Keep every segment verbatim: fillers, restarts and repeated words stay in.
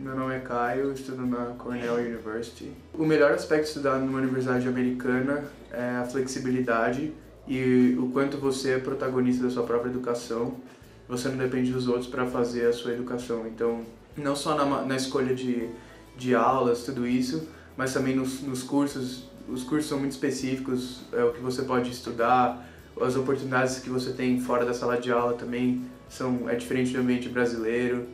Meu nome é Caio, estudo na Cornell University. O melhor aspecto de estudar numa universidade americana é a flexibilidade e o quanto você é protagonista da sua própria educação. Você não depende dos outros para fazer a sua educação. Então, não só na, na escolha de, de aulas, tudo isso, mas também nos, nos cursos. Os cursos são muito específicos, é o que você pode estudar, as oportunidades que você tem fora da sala de aula também são, é diferente do ambiente brasileiro,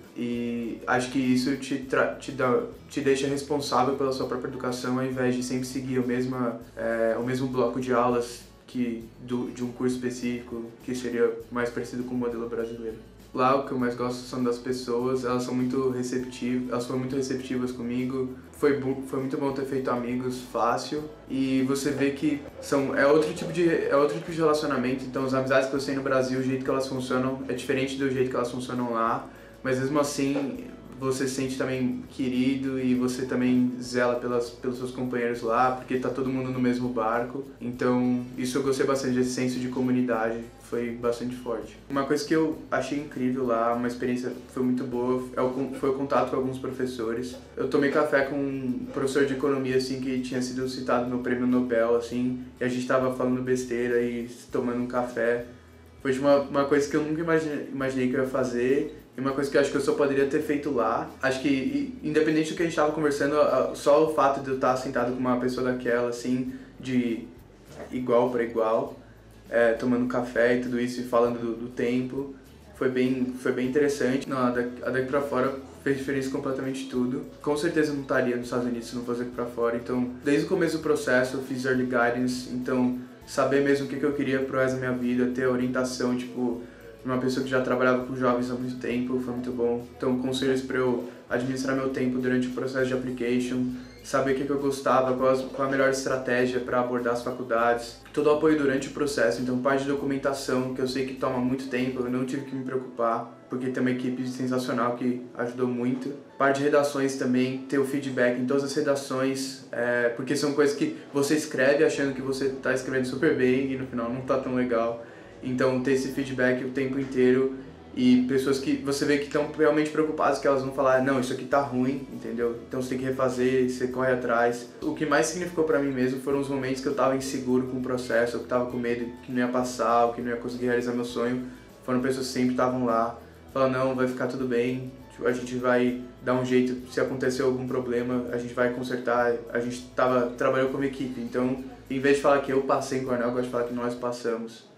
e acho que isso te, tra, te, dá, te deixa responsável pela sua própria educação, ao invés de sempre seguir o mesmo, é, o mesmo bloco de aulas que, do, de um curso específico, que seria mais parecido com o modelo brasileiro. Lá o que eu mais gosto são das pessoas, elas são muito receptivas, elas foram muito receptivas comigo. Foi, foi muito bom ter feito amigos fácil, e você vê que são, é, outro tipo de, é outro tipo de relacionamento. Então as amizades que eu sei no Brasil, o jeito que elas funcionam é diferente do jeito que elas funcionam lá, mas mesmo assim você se sente também querido e você também zela pelas, pelos seus companheiros lá, porque tá todo mundo no mesmo barco. Então isso eu gostei bastante, esse senso de comunidade foi bastante forte. Uma coisa que eu achei incrível lá, uma experiência que foi muito boa, é o, foi o contato com alguns professores. Eu tomei café com um professor de economia assim, que tinha sido citado no prêmio Nobel, assim, e a gente tava falando besteira e tomando um café. Foi uma, uma coisa que eu nunca imaginei, imaginei que eu ia fazer, e uma coisa que eu acho que eu só poderia ter feito lá. Acho que, independente do que a gente estava conversando, só o fato de eu estar sentado com uma pessoa daquela, assim, de igual para igual, é, tomando café e tudo isso, e falando do, do tempo, foi bem, foi bem interessante. Não, a daqui, a daqui pra fora fez diferença completamente tudo. Com certeza eu não estaria nos Estados Unidos se não fosse daqui pra fora. Então, desde o começo do processo, eu fiz early guidance, então saber mesmo o que eu queria pro resto da minha vida, ter orientação, tipo, uma pessoa que já trabalhava com jovens há muito tempo, foi muito bom. Então, conselhos para eu administrar meu tempo durante o processo de application, saber o que eu gostava, qual a melhor estratégia para abordar as faculdades, todo o apoio durante o processo. Então, parte de documentação, que eu sei que toma muito tempo, eu não tive que me preocupar, porque tem uma equipe sensacional que ajudou muito. Parte de redações também, ter o feedback em todas as redações, é, porque são coisas que você escreve achando que você está escrevendo super bem e no final não está tão legal. Então, ter esse feedback o tempo inteiro, e pessoas que você vê que estão realmente preocupadas, que elas vão falar, não, isso aqui tá ruim, entendeu? Então você tem que refazer, você corre atrás. O que mais significou pra mim mesmo foram os momentos que eu tava inseguro com o processo, eu tava com medo que não ia passar, ou que não ia conseguir realizar meu sonho. Foram pessoas que sempre estavam lá, falando, não, vai ficar tudo bem, a gente vai dar um jeito, se acontecer algum problema, a gente vai consertar. A gente tava, trabalhou como equipe, então, em vez de falar que eu passei em Cornell, eu gosto de falar que nós passamos.